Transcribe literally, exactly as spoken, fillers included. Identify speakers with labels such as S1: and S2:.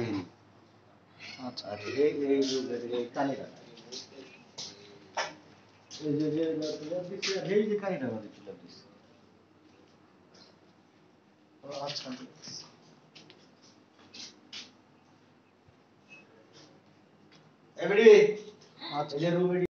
S1: আচ্ছা আর এই এই এই কানিটা এই যে যে দিছি এই যে কানিটা মানে তুলে দিছি আচ্ছা এবারে আচ্ছা এই যে রুম